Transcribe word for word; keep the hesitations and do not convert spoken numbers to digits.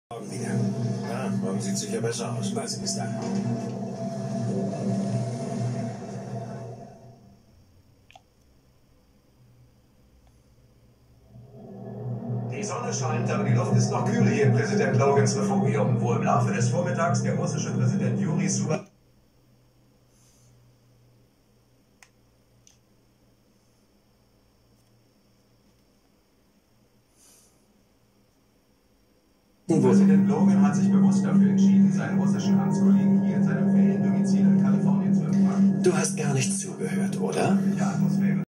Morgen wieder. Ja, morgen sieht sicher besser aus. Was ist da? Die Sonne scheint, aber die Luft ist noch kühl hier in Präsident Logans Refugium, wo im Laufe des Vormittags der russische Präsident Juri Suwa... Präsident Logan hat sich bewusst dafür entschieden, seinen russischen Amtskollegen hier in seinem Feriendomizil in Kalifornien zu empfangen. Du hast gar nicht zugehört, oder? Die Atmosphäre